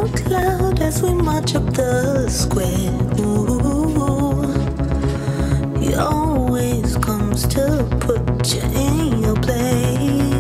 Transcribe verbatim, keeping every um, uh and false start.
out loud as we march up the square. Ooh, he always comes to put you in your place.